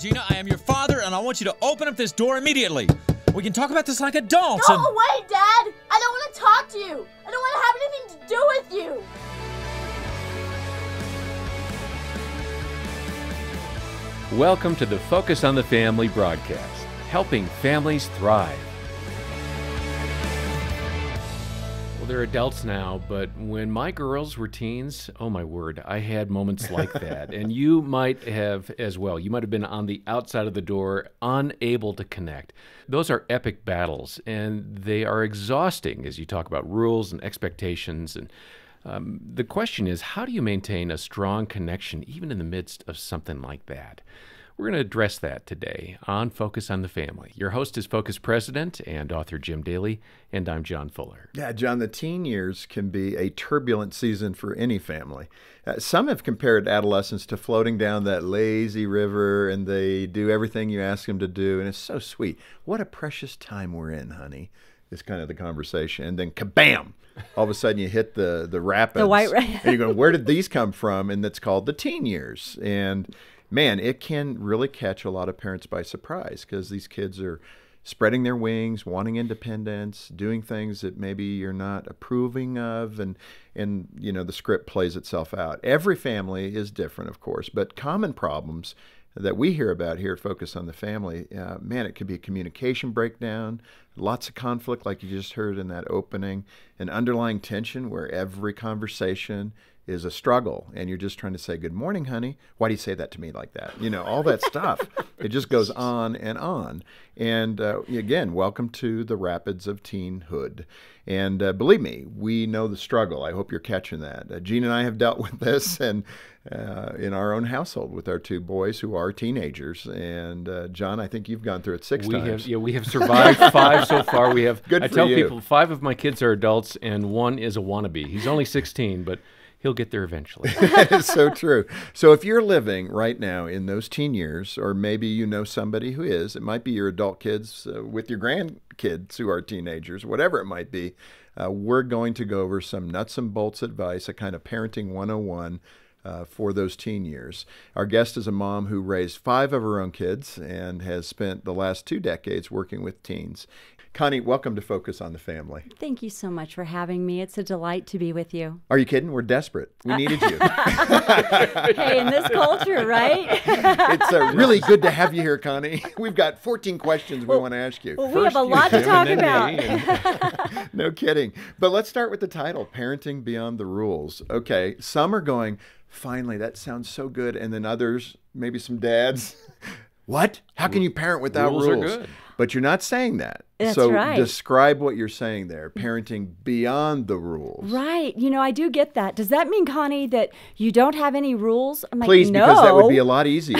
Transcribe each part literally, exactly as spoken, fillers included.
Gina, I am your father, and I want you to open up this door immediately. We can talk about this like adults. Go and... away, Dad! I don't want to talk to you! I don't want to have anything to do with you! Welcome to the Focus on the Family broadcast, helping families thrive. Well, they're adults now, but when my girls were teens, oh my word, I had moments like that. And you might have as well. You might have been on the outside of the door, unable to connect. Those are epic battles, and they are exhausting as you talk about rules and expectations. And um, the question is, how do you maintain a strong connection even in the midst of something like that? We're going to address that today on Focus on the Family. Your host is Focus President and author Jim Daly, and I'm John Fuller. Yeah, John, the teen years can be a turbulent season for any family. Uh, some have compared adolescence to floating down that lazy river, and they do everything you ask them to do, and it's so sweet. What a precious time we're in, honey, is kind of the conversation. And then kabam! All of a sudden you hit the, the rapids. The white ra- And you're going, where did these come from? And that's called the teen years. And man, it can really catch a lot of parents by surprise because these kids are spreading their wings, wanting independence, doing things that maybe you're not approving of, and, and you know, the script plays itself out. Every family is different, of course, but common problems that we hear about here at Focus on the Family, uh, man, it could be a communication breakdown, lots of conflict like you just heard in that opening, an underlying tension where every conversation is a struggle, and you're just trying to say, good morning, honey. Why do you say that to me like that? You know, all that stuff. It just goes on and on. And uh, again, welcome to the rapids of teenhood. And uh, believe me, we know the struggle. I hope you're catching that. Uh, Gene and I have dealt with this and uh, in our own household with our two boys who are teenagers. And uh, John, I think you've gone through it six we times. Have, yeah, we have survived five so far. We have. Good I for tell you. people five of my kids are adults, and one is a wannabe. He's only sixteen, but he'll get there eventually. That is so true. So if you're living right now in those teen years, or maybe you know somebody who is, it might be your adult kids uh, with your grandkids who are teenagers, whatever it might be, uh, we're going to go over some nuts and bolts advice, a kind of parenting one oh one uh, for those teen years. Our guest is a mom who raised five of her own kids and has spent the last two decades working with teens. Connie, welcome to Focus on the Family. Thank you so much for having me. It's a delight to be with you. Are you kidding? We're desperate. We needed you. Hey, in this culture, right? It's uh, really good to have you here, Connie. We've got fourteen questions we Well, want to ask you. Well, we have a lot to Jim talk and then about. me, and- No kidding. But let's start with the title, Parenting Beyond the Rules. Okay, some are going, finally, that sounds so good. And then others, maybe some dads, what? How can you parent without rules? Rules are good. But you're not saying that. That's so right. describe what you're saying there, parenting beyond the rules. Right. You know, I do get that. Does that mean, Connie, that you don't have any rules? I'm like, Please, no. because that would be a lot easier.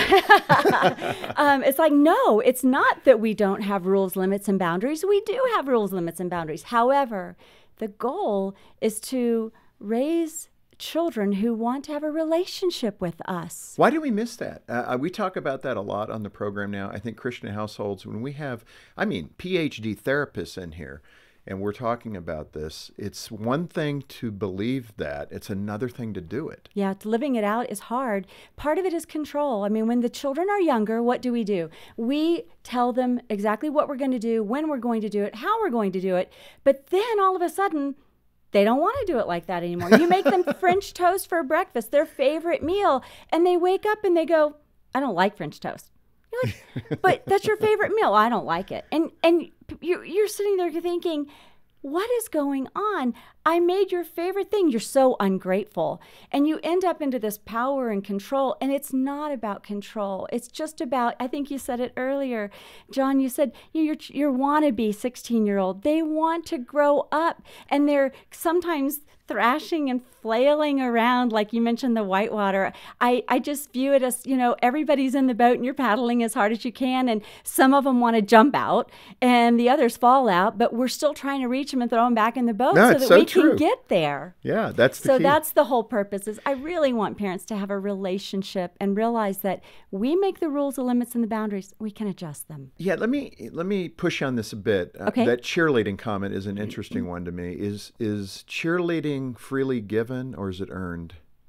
um, it's like, no, it's not that we don't have rules, limits, and boundaries. We do have rules, limits, and boundaries. However, the goal is to raise children who want to have a relationship with us. Why do we miss that? Uh, we talk about that a lot on the program now. I think Christian households, when we have, I mean, P H D therapists in here, and we're talking about this, it's one thing to believe that. It's another thing to do it. Yeah, living it out is hard. Part of it is control. I mean, when the children are younger, what do we do? We tell them exactly what we're going to do, when we're going to do it, how we're going to do it. But then all of a sudden, they don't want to do it like that anymore. You make them French toast for breakfast, their favorite meal, and they wake up and they go, I don't like French toast. You're like, but that's your favorite meal. I don't like it. And and you're, you're sitting there thinking, what is going on? I made your favorite thing. You're so ungrateful. And you end up into this power and control. And it's not about control. It's just about, I think you said it earlier, John, you said you're, you're wannabe sixteen-year-old. They want to grow up. And they're sometimes thrashing and flailing around, like you mentioned the whitewater. I, I just view it as, you know, everybody's in the boat and you're paddling as hard as you can. And some of them want to jump out and the others fall out. But we're still trying to reach them and throw them back in the boat No, so it's that so we true. can get there. Yeah, that's the So key. that's the whole purpose is I really want parents to have a relationship and realize that we make the rules, the limits, and the boundaries. We can adjust them. Yeah, let me let me push on this a bit. Uh, Okay. That cheerleading comment is an interesting one to me. Is is cheerleading freely given or is it earned?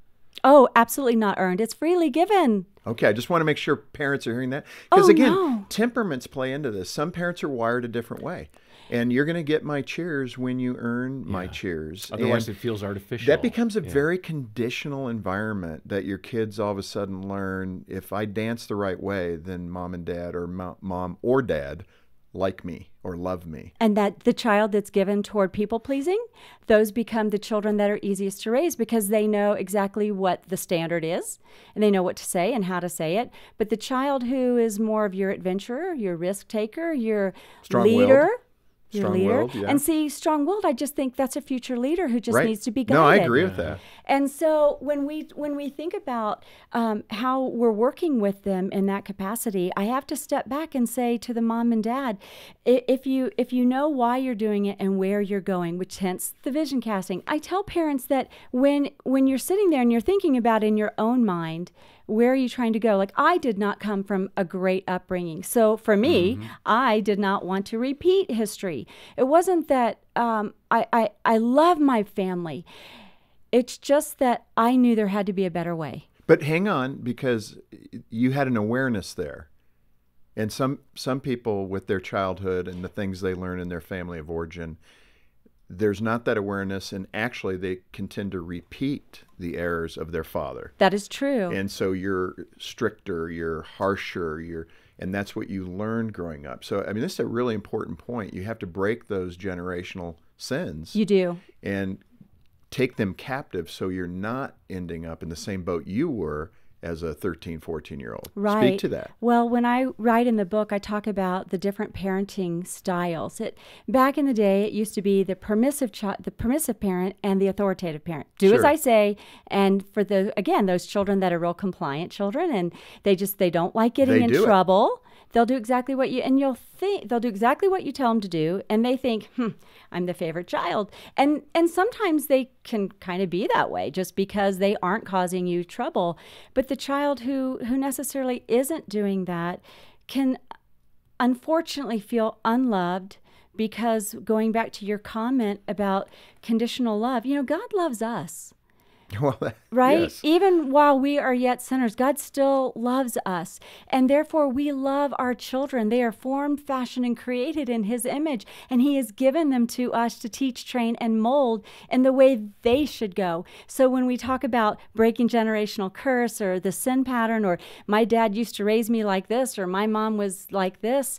Oh, absolutely not earned. It's freely given. Okay, I just want to make sure parents are hearing that. Because Oh, again, no. temperaments play into this. Some parents are wired a different way. And you're going to get my cheers when you earn my Yeah. cheers. Otherwise, And it feels artificial. that becomes a Yeah. very conditional environment that your kids all of a sudden learn, if I dance the right way, then mom and dad or mo- mom or dad like me or love me. And that the child that's given toward people pleasing, those become the children that are easiest to raise because they know exactly what the standard is and they know what to say and how to say it. But the child who is more of your adventurer, your risk taker, your Strong-willed. leader, your leader. Strong-willed, yeah. And see, strong-willed, I just think that's a future leader who just Right. needs to be guided. No, I agree with that. And so when we when we think about um, how we're working with them in that capacity, I have to step back and say to the mom and dad, i- if you if you know why you're doing it and where you're going, which hence the vision casting, I tell parents that when when you're sitting there and you're thinking about in your own mind, where are you trying to go? Like, I did not come from a great upbringing. So for me, Mm-hmm. I did not want to repeat history. It wasn't that um, I, I, I love my family. It's just that I knew there had to be a better way. But hang on, because you had an awareness there. And some some people with their childhood and the things they learn in their family of origin, there's not that awareness, and actually they can tend to repeat the errors of their father. That is true. And so you're stricter, you're harsher, you're and that's what you learned growing up. So I mean, this is a really important point. You have to break those generational sins You do. and take them captive so you're not ending up in the same boat you were as a thirteen, fourteen year old. Right. Speak to that. Well, when I write in the book, I talk about the different parenting styles. It back in the day, it used to be the permissive chi- the permissive parent and the authoritative parent. Do as Sure. I say. And for the again, those children that are real compliant children, and they just they don't like getting They in do it. trouble. They'll do exactly what you and you'll think they'll do exactly what you tell them to do, and they think, hmm, I'm the favorite child. And and sometimes they can kind of be that way just because they aren't causing you trouble. But the child who who necessarily isn't doing that can unfortunately feel unloved, because going back to your comment about conditional love, you know, God loves us. Well, that- Right? yes. Even while we are yet sinners, God still loves us. And therefore, we love our children. They are formed, fashioned, and created in His image. And He has given them to us to teach, train, and mold in the way they should go. So when we talk about breaking generational curse or the sin pattern, or my dad used to raise me like this, or my mom was like this,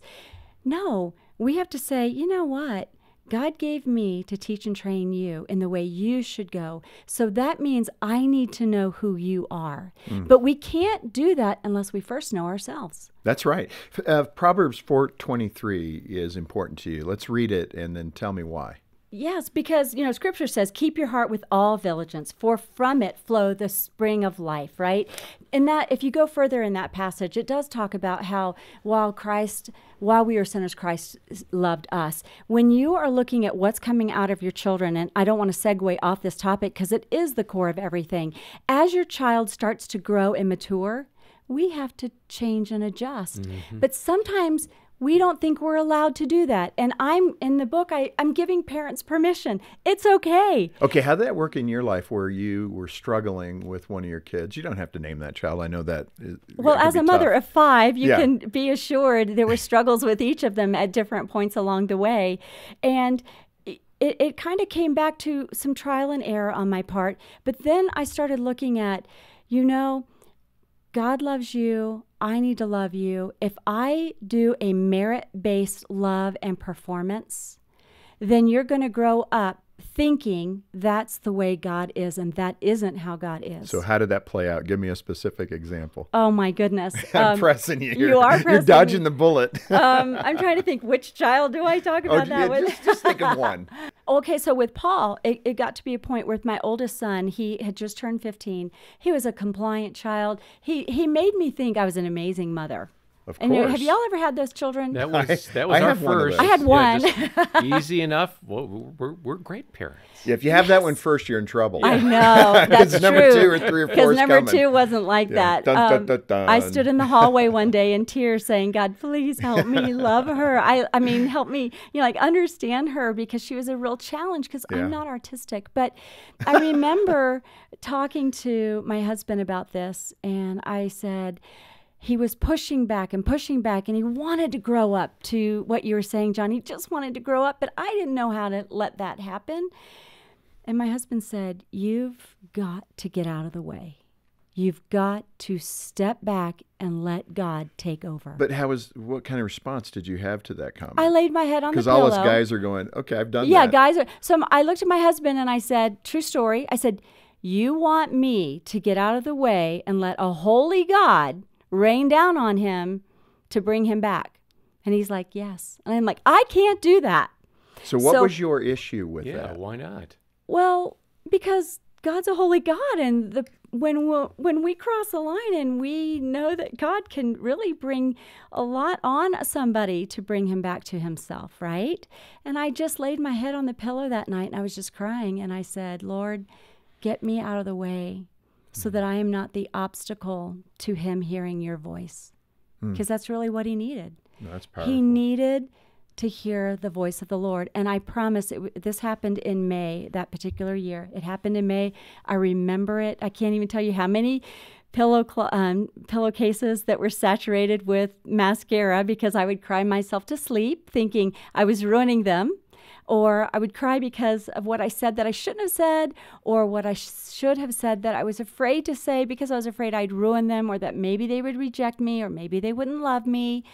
no, we have to say, you know what? God gave me to teach and train you in the way you should go. So that means I need to know who you are. But we can't do that unless we first know ourselves. That's right. F- Uh, Proverbs four twenty-three is important to you. Let's read it and then tell me why. Yes, because, you know, Scripture says, keep your heart with all diligence, for from it flow the spring of life, right? And that, if you go further in that passage, it does talk about how while Christ, while we are sinners, Christ loved us. When you are looking at what's coming out of your children, and I don't want to segue off this topic because it is the core of everything, as your child starts to grow and mature, we have to change and adjust. Mm-hmm. But sometimes we don't think we're allowed to do that. And I'm in the book, I, I'm giving parents permission. It's okay. Okay, how did that work in your life where you were struggling with one of your kids? You don't have to name that child. I know that. Is, Well, it can as be a mother tough. of five, you Yeah. can be assured there were struggles with each of them at different points along the way. And it, it kind of came back to some trial and error on my part. But then I started looking at, you know, God loves you. I need to love you. If I do a merit-based love and performance, then you're going to grow up thinking that's the way God is, and that isn't how God is. So how did that play out? Give me a specific example. Oh my goodness. I'm Um, pressing you. you You're- are You're pressing dodging me. the bullet. um, I'm trying to think, which child do I talk Oh, about that yeah, with? just, just think of one. Okay, so with Paul, it, it got to be a point with my oldest son. He had just turned fifteen. He was a compliant child. He he made me think I was an amazing mother. Of And you- course. have y'all ever had those children? That was I- that was I our have one of first. those. I had one. Yeah, just easy enough. Well, we're we're great parents. Yeah, if you have that one first, you're in trouble. I know, that's true. number two or three or four Because is number coming. two wasn't like Yeah. that. Dun, dun, Um, dun, dun. I stood in the hallway one day in tears saying, God, please help me love her. I, I mean, help me, you know, like understand her because she was a real challenge because Yeah. I'm not artistic. But I remember talking to my husband about this, and I said, he was pushing back and pushing back, and he wanted to grow up to what you were saying, John. He just wanted to grow up, but I didn't know how to let that happen. And my husband said, you've got to get out of the way. You've got to step back and let God take over. But how was, what kind of response did you have to that comment? I laid my head on the Because pillow. all us guys are going, okay, I've done Yeah, that. guys are. So I looked at my husband and I said, true story. I said, you want me to get out of the way and let a holy God rain down on him to bring him back? And he's like, yes. And I'm like, I can't do that. So what So- was your issue with Yeah, that? why not? Well, because God's a holy God, and the when we, when we cross a line and we know that God can really bring a lot on somebody to bring him back to himself, right? And I just laid my head on the pillow that night and I was just crying and I said, Lord, get me out of the way so that I am not the obstacle to him hearing your voice. Because that's really what he needed. No, that's powerful. He needed to hear the voice of the Lord. And I promise it, w- this happened in May, that particular year. It happened in May. I remember it. I can't even tell you how many pillow cl- um, pillowcases that were saturated with mascara because I would cry myself to sleep thinking I was ruining them. Or I would cry because of what I said that I shouldn't have said, or what I sh- should have said that I was afraid to say because I was afraid I'd ruin them, or that maybe they would reject me, or maybe they wouldn't love me.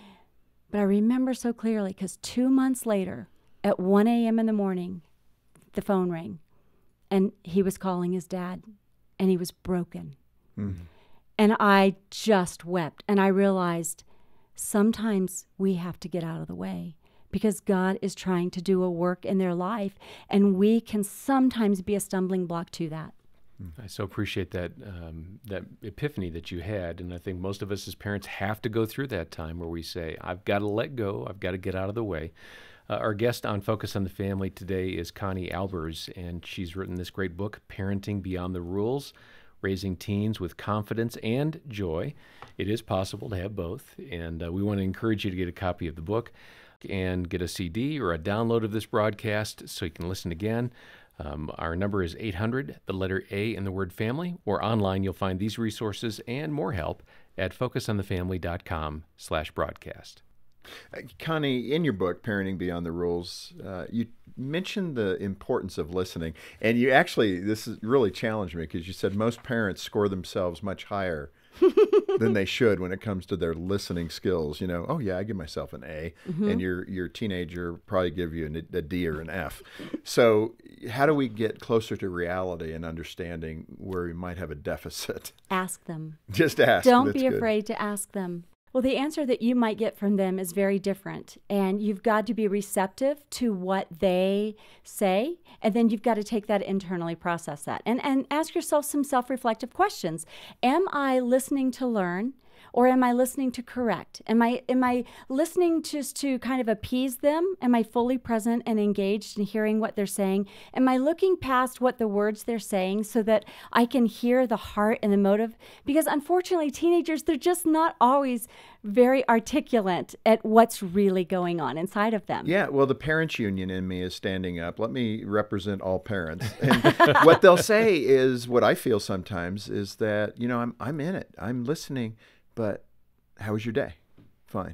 But I remember so clearly because two months later, at one a.m. in the morning, the phone rang, and he was calling his dad, and he was broken. Mm-hmm. And I just wept, and I realized sometimes we have to get out of the way because God is trying to do a work in their life, and we can sometimes be a stumbling block to that. I so appreciate that um, that epiphany that you had, and I think most of us as parents have to go through that time where we say, I've got to let go, I've got to get out of the way. Uh, our guest on Focus on the Family today is Connie Albers, and she's written this great book, Parenting Beyond the Rules, Raising Teens with Confidence and Joy. It is possible to have both, and uh, we want to encourage you to get a copy of the book and get a C D or a download of this broadcast so you can listen again. Um, our number is eight hundred, the letter A in the word family, or online you'll find these resources and more help at focusonthefamily.com slash broadcast. Uh, Connie, in your book, Parenting Beyond the Rules, uh, you mentioned the importance of listening. And you actually, this is really challenged me because you said most parents score themselves much higher than they should when it comes to their listening skills. You know, oh yeah, I give myself an A, Mm-hmm. and your your teenager probably give you an, a D or an F. So how do we get closer to reality and understanding where we might have a deficit? Ask them. Just ask. Don't That's be good. afraid to ask them. Well, the answer that you might get from them is very different, and you've got to be receptive to what they say, and then you've got to take that internally, process that, and, and ask yourself some self-reflective questions. Am I listening to learn, or am I listening to correct? Am I am I listening just to kind of appease them? Am I fully present and engaged in hearing what they're saying? Am I looking past what the words they're saying so that I can hear the heart and the motive? Because unfortunately, teenagers, they're just not always very articulate at what's really going on inside of them. Yeah, well, the parents' union in me is standing up. Let me represent all parents. And what they'll say is, what I feel sometimes is that, you know, I'm I'm in it. I'm listening, but how was your day? Fine.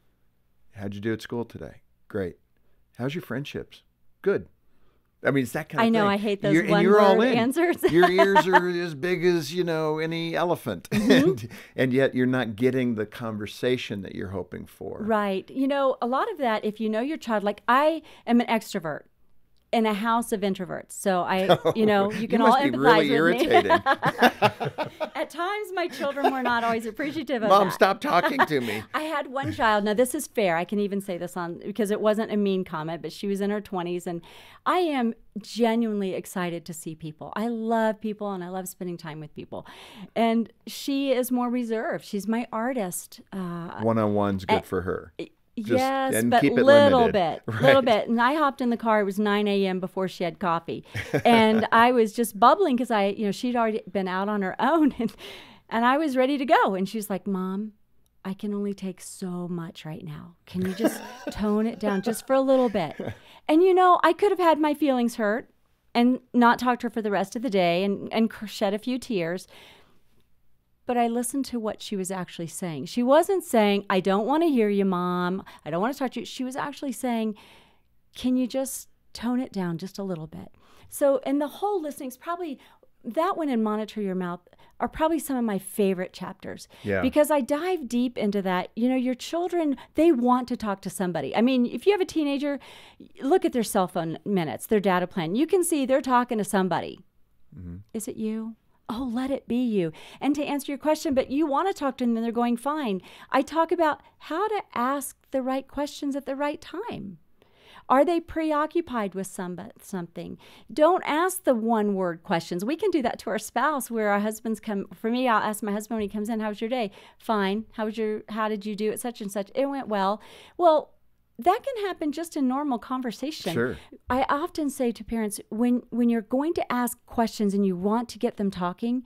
How'd you do at school today? Great. How's your friendships? Good. I mean, it's that kind of I know, thing. I hate those You're, and you're all one-word in. answers. Your ears are as big as, you know, any elephant. Mm-hmm. and, and yet you're not getting the conversation that you're hoping for. Right. You know, a lot of that, if you know your child, like I am an extrovert. in a house of introverts. So I, you know, you can you all must be empathize really with irritating. me. At times, my children were not always appreciative of Mom, that. stop talking to me. I had one child. Now, this is fair. I can even say this on because it wasn't a mean comment, but she was in her twenties, and I am genuinely excited to see people. I love people, and I love spending time with people. And she is more reserved. She's my artist. Uh, One-on-one's good uh, for her. Just, yes, and but keep it little limited. bit, Right. little bit. And I hopped in the car. It was nine a.m. before she had coffee, and I was just bubbling because I, you know, she'd already been out on her own, and and I was ready to go. And she's like, "Mom, I can only take so much right now. Can you just tone it down just for a little bit?" And you know, I could have had my feelings hurt and not talked to her for the rest of the day and and shed a few tears. But I listened to what she was actually saying. She wasn't saying, "I don't want to hear you, Mom. I don't want to talk to you." She was actually saying, "Can you just tone it down just a little bit?" So, and the whole listening's probably, that one and Monitor Your Mouth are probably some of my favorite chapters. Yeah. Because I dive deep into that. You know, your children, they want to talk to somebody. I mean, if you have a teenager, look at their cell phone minutes, their data plan. You can see they're talking to somebody. Mm-hmm. Is it you? Oh, let it be you. And to answer your question, but you want to talk to them and they're going fine. I talk about how to ask the right questions at the right time. Are they preoccupied with some, something? Don't ask the one-word questions. We can do that to our spouse where our husbands come. For me, I'll ask my husband when he comes in, "How was your day?" "Fine." "How was your, how did you do it such and such?" "It went well." Well, that can happen just in normal conversation. Sure. I often say to parents, when, when you're going to ask questions and you want to get them talking,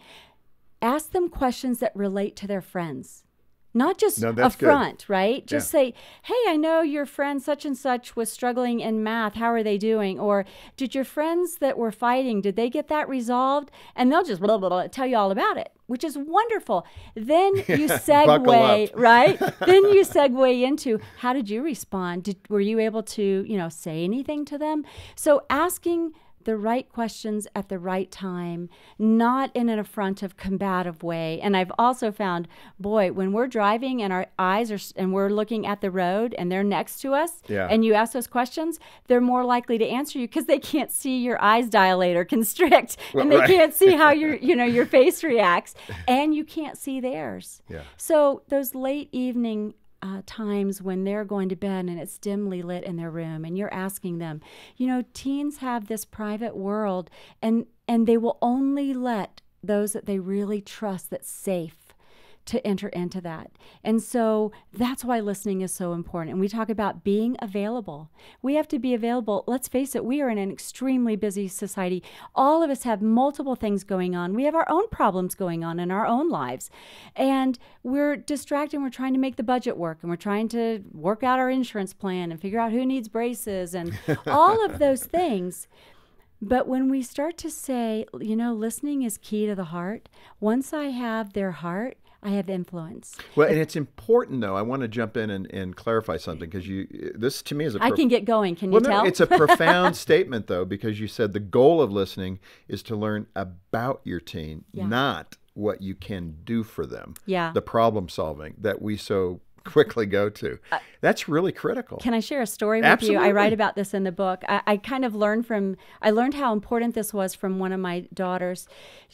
ask them questions that relate to their friends. Not just No, a that's good. front, right? Just Yeah. say, "Hey, I know your friend such and such was struggling in math. How are they doing?" Or, "Did your friends that were fighting, did they get that resolved?" And they'll just blah, blah, blah, tell you all about it, which is wonderful. Then you Buckle segue, up. right? Then you segue into, how did you respond? Did, were you able to, you know, say anything to them? So asking the right questions at the right time, not in an affrontive, combative way. And I've also found, boy, when we're driving and our eyes are, and we're looking at the road and they're next to us, Yeah. and you ask those questions, they're more likely to answer you because they can't see your eyes dilate or constrict, Well, and they right. can't see how your, you know, your face reacts, and you can't see theirs. Yeah. So those late evening Uh, times when they're going to bed and it's dimly lit in their room and you're asking them, you know, teens have this private world, and and they will only let those that they really trust that's safe to enter into that. And so that's why listening is so important. And we talk about being available. We have to be available. Let's face it, we are in an extremely busy society. All of us have multiple things going on. We have our own problems going on in our own lives. And we're distracted. We're trying to make the budget work, and we're trying to work out our insurance plan and figure out who needs braces and all of those things. But when we start to say, you know, listening is key to the heart, once I have their heart, I have influence. Well, and it's important, though. I want to jump in and, and clarify something, because you, this to me is a I prof- can get going. Can well, you no, tell? it's a profound statement, though, because you said the goal of listening is to learn about your teen, Yeah. not what you can do for them. Yeah. The problem solving that we so quickly go to. Uh, That's really critical. Can I share a story with Absolutely. you? I write about this in the book. I, I kind of learned from, I learned how important this was from one of my daughters.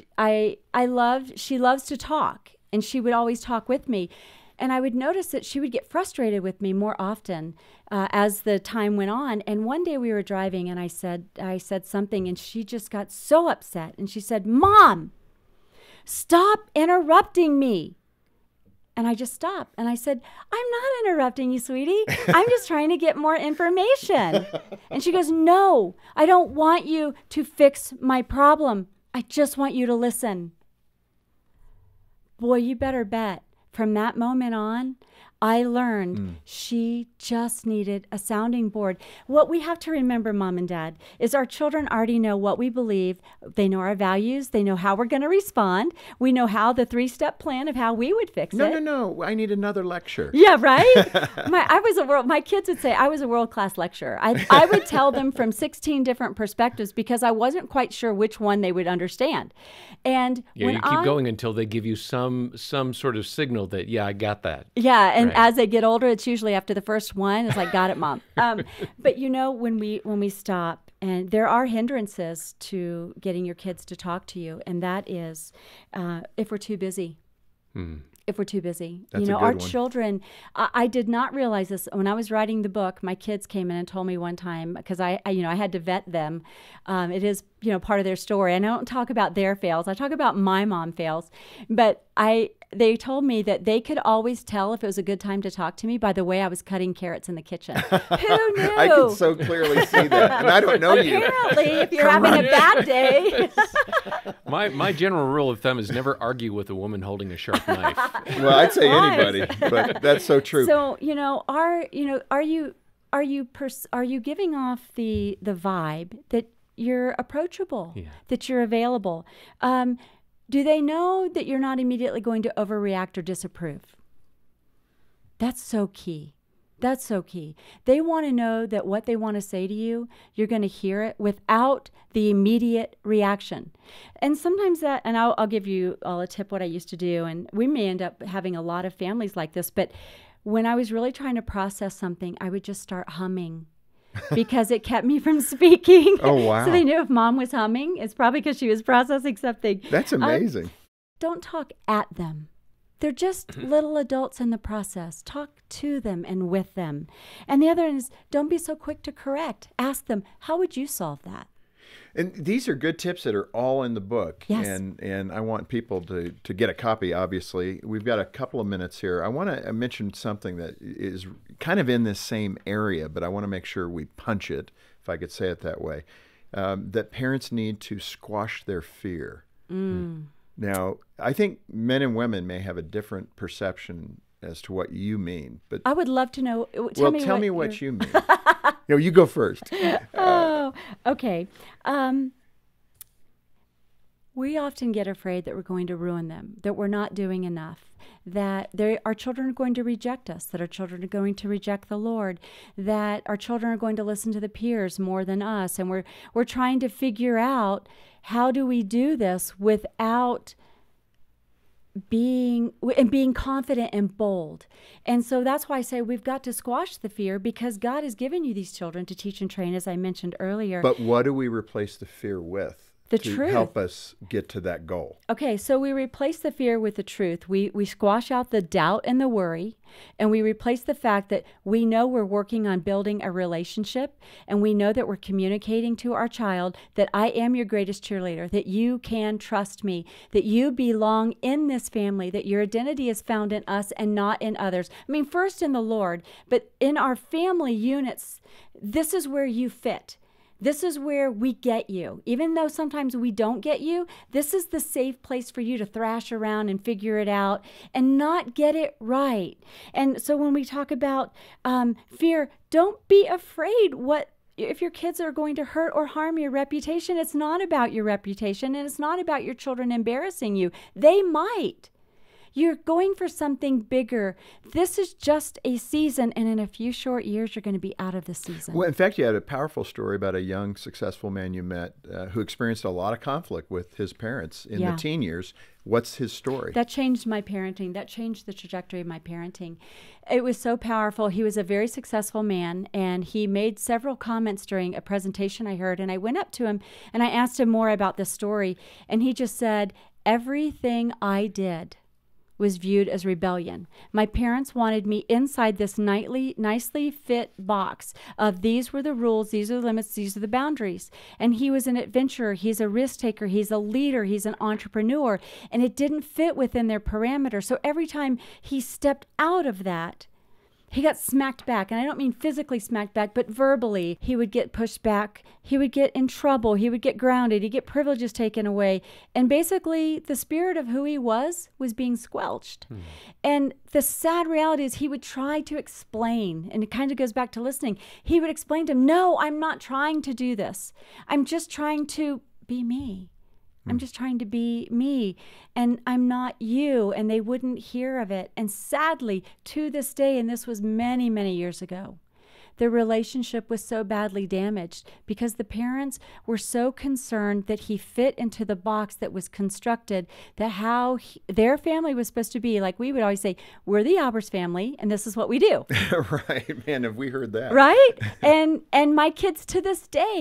I, I love, she loves to talk, and she would always talk with me. And I would notice that she would get frustrated with me more often uh, as the time went on. And one day we were driving, and I said, I said something, and she just got so upset. And she said, "Mom, stop interrupting me." And I just stopped. And I said, "I'm not interrupting you, sweetie. I'm just trying to get more information." And she goes, "No, I don't want you to fix my problem. I just want you to listen." Boy, you better bet. From that moment on, I learned mm. she just needed a sounding board. What we have to remember, Mom and Dad, is our children already know what we believe. They know our values. They know how we're going to respond. We know how the three-step plan of how we would fix no, it. No, no, no. I need another lecture. Yeah, right? my, I was a world, my kids would say I was a world-class lecturer. I, I would tell them from sixteen different perspectives because I wasn't quite sure which one they would understand. And yeah, when you keep I, going until they give you some some sort of signal that, yeah, I got that. Yeah, and Right. as they get older, it's usually after the first one. It's like, "Got it, Mom." Um, but you know, when we when we stop and there are hindrances to getting your kids to talk to you, and that is uh, if we're too busy. Hmm. If we're too busy. That's you know, a good our one. children, I, I did not realize this. When I was writing the book, my kids came in and told me one time, because I, I, you know, I had to vet them. Um, it is, you know, part of their story. And I don't talk about their fails. I talk about my mom fails. But I, they told me that they could always tell if it was a good time to talk to me by the way I was cutting carrots in the kitchen. Who knew? I can so clearly see that. And I don't know you. Apparently, if you're having a bad day. My my general rule of thumb is never argue with a woman holding a sharp knife. Well, I'd say anybody, but that's so true. So, you know, are you know, are you are you pers- are you giving off the the vibe that you're approachable, Yeah. that you're available? Um, do they know that you're not immediately going to overreact or disapprove? That's so key. That's so key. They want to know that what they want to say to you, you're going to hear it without the immediate reaction. And sometimes that, and I'll, I'll give you all a tip what I used to do, and we may end up having a lot of families like this, but when I was really trying to process something, I would just start humming because it kept me from speaking. Oh, wow. So they knew if mom was humming, it's probably because she was processing something. That's Um, amazing. don't talk at them. They're just little adults in the process. Talk to them and with them. And the other one is don't be so quick to correct. Ask them, how would you solve that? And these are good tips that are all in the book. Yes. And and I want people to, to get a copy, obviously. We've got a couple of minutes here. I want to mention something that is kind of in this same area, but I want to make sure we punch it, if I could say it that way, um, that parents need to squash their fear. Mm. Now, I think men and women may have a different perception as to what you mean. But I would love to know. Tell well, me tell what me what you're- you mean. No, you go first. Oh, okay. Um, we often get afraid that we're going to ruin them, that we're not doing enough, that they, our children are going to reject us, that our children are going to reject the Lord, that our children are going to listen to the peers more than us. And we're, we're trying to figure out how do we do this without being and being confident and bold. And so that's why I say we've got to squash the fear, because God has given you these children to teach and train, as I mentioned earlier. But what do we replace the fear with? The to truth. help us get to that goal. Okay, so we replace the fear with the truth. We we squash out the doubt and the worry, and we replace the fact that we know we're working on building a relationship, and we know that we're communicating to our child that I am your greatest cheerleader, that you can trust me, that you belong in this family, that your identity is found in us and not in others. I mean, first in the Lord, but in our family units, this is where you fit. This is where we get you. Even though sometimes we don't get you, this is the safe place for you to thrash around and figure it out and not get it right. And so when we talk about um, fear, don't be afraid what if your kids are going to hurt or harm your reputation. It's not about your reputation, and it's not about your children embarrassing you. They might. You're going for something bigger. This is just a season, and in a few short years, you're going to be out of the season. Well, in fact, you had a powerful story about a young, successful man you met uh, who experienced a lot of conflict with his parents in Yeah. the teen years. What's his story? That changed my parenting. That changed the trajectory of my parenting. It was so powerful. He was a very successful man, and he made several comments during a presentation I heard, and I went up to him, and I asked him more about this story, and he just said, everything I did was viewed as rebellion. My parents wanted me inside this nightly, nicely fit box of these were the rules, these are the limits, these are the boundaries. And he was an adventurer, he's a risk taker, he's a leader, he's an entrepreneur, and it didn't fit within their parameters. So every time he stepped out of that, he got smacked back. And I don't mean physically smacked back, but verbally. He would get pushed back. He would get in trouble. He would get grounded. He'd get privileges taken away. And basically, the spirit of who he was was being squelched. Hmm. And the sad reality is he would try to explain, and it kind of goes back to listening. He would explain to him, no, I'm not trying to do this. I'm just trying to be me. I'm just trying to be me, and I'm not you, and they wouldn't hear of it. And sadly, to this day, and this was many, many years ago, the relationship was so badly damaged because the parents were so concerned that he fit into the box that was constructed, that how he, their family was supposed to be. Like we would always say, we're the Albers family, and this is what we do. Right, man, have we heard that? Right? and and my kids to this day,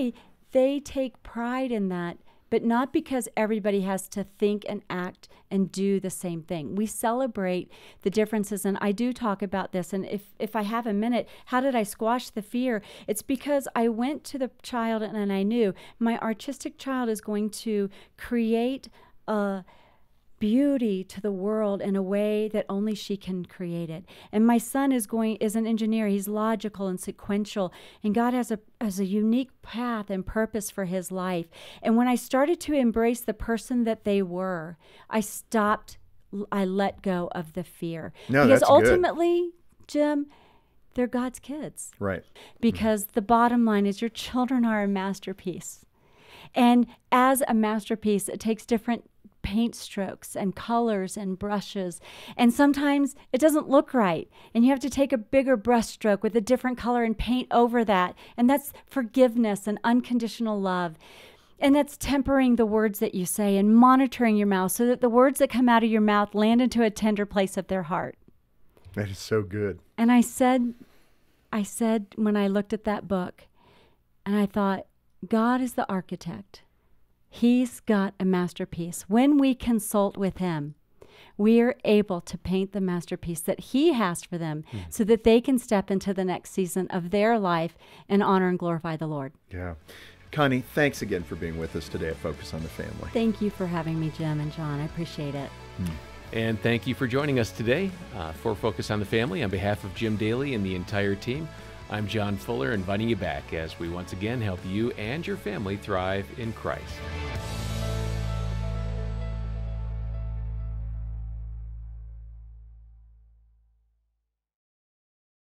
they take pride in that, but not because everybody has to think and act and do the same thing. We celebrate the differences, and I do talk about this. And if, if I have a minute, how did I squash the fear? It's because I went to the child and, and I knew my artistic child is going to create a beauty to the world in a way that only she can create it. And my son is going is an engineer. He's logical and sequential, and God has a has a unique path and purpose for his life. And when I started to embrace the person that they were, I stopped. I let go of the fear. No, because that's good. ultimately, Jim, they're God's kids. Right. Because mm-hmm. the bottom line is your children are a masterpiece. And as a masterpiece, it takes different paint strokes and colors and brushes. And sometimes it doesn't look right. And you have to take a bigger brush stroke with a different color and paint over that. And that's forgiveness and unconditional love. And that's tempering the words that you say and monitoring your mouth so that the words that come out of your mouth land into a tender place of their heart. That is so good. And I said, I said when I looked at that book, and I thought, God is the architect. He's got a masterpiece. When we consult with him, we are able to paint the masterpiece that he has for them mm. so that they can step into the next season of their life and honor and glorify the Lord. Yeah. Connie, thanks again for being with us today at Focus on the Family. Thank you for having me, Jim and John. I appreciate it. Mm. And thank you for joining us today uh, for Focus on the Family. On behalf of Jim Daly and the entire team, I'm John Fuller, inviting you back as we once again help you and your family thrive in Christ.